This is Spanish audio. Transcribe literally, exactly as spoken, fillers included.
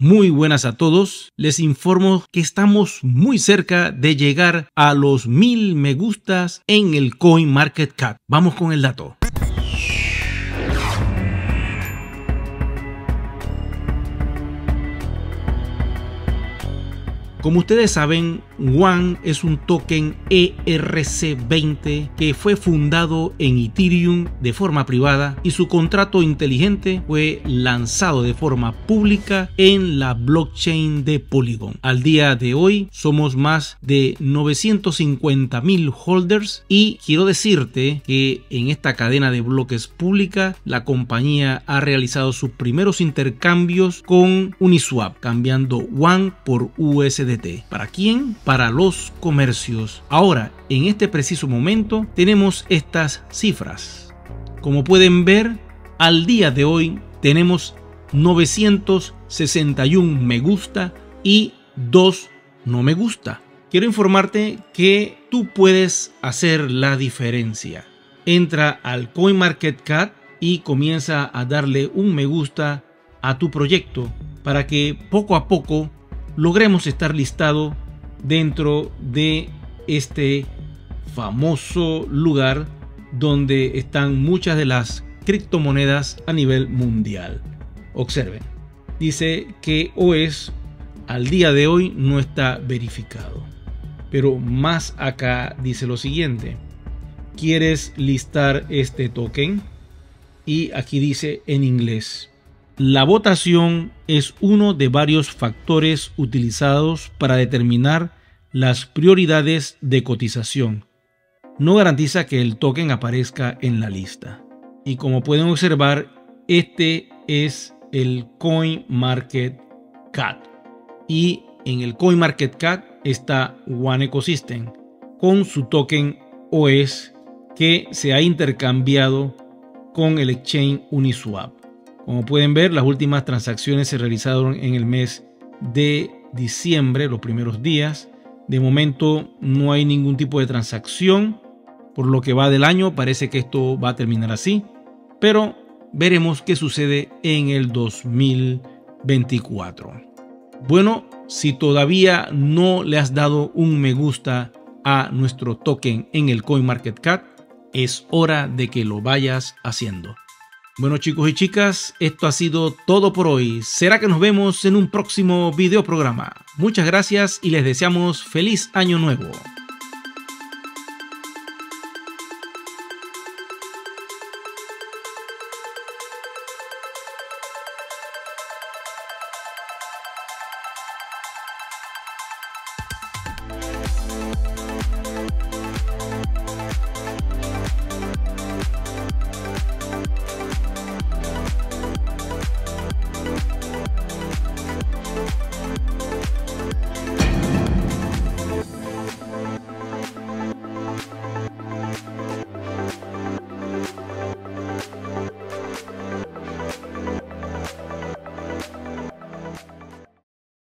Muy buenas a todos, les informo que estamos muy cerca de llegar a los mil me gustas en el CoinMarketCap. Vamos con el dato. Como ustedes saben, WAN es un token E R C veinte que fue fundado en Ethereum de forma privada y su contrato inteligente fue lanzado de forma pública en la blockchain de Polygon. Al día de hoy somos más de novecientos cincuenta mil holders y quiero decirte que en esta cadena de bloques pública la compañía ha realizado sus primeros intercambios con Uniswap, cambiando WAN por U S D T. ¿Para quién? Para los comercios. Ahora, en este preciso momento, tenemos estas cifras. Como pueden ver, al día de hoy tenemos novecientos sesenta y uno me gusta y dos no me gusta. Quiero informarte que tú puedes hacer la diferencia. Entra al CoinMarketCap y comienza a darle un me gusta a tu proyecto para que poco a poco logremos estar listados dentro de este famoso lugar donde están muchas de las criptomonedas a nivel mundial. Observen, dice que O E S al día de hoy no está verificado, pero más acá dice lo siguiente: ¿quieres listar este token? Y aquí dice en inglés: la votación es uno de varios factores utilizados para determinar las prioridades de cotización. No garantiza que el token aparezca en la lista. Y como pueden observar, este es el CoinMarketCap. Y en el CoinMarketCap está One Ecosystem con su token O E S que se ha intercambiado con el exchange Uniswap. Como pueden ver, las últimas transacciones se realizaron en el mes de diciembre, los primeros días. De momento no hay ningún tipo de transacción. Por lo que va del año, parece que esto va a terminar así. Pero veremos qué sucede en el dos mil veinticuatro. Bueno, si todavía no le has dado un me gusta a nuestro token en el CoinMarketCap, es hora de que lo vayas haciendo. Bueno, chicos y chicas, esto ha sido todo por hoy. Será que nos vemos en un próximo video programa. Muchas gracias y les deseamos feliz año nuevo.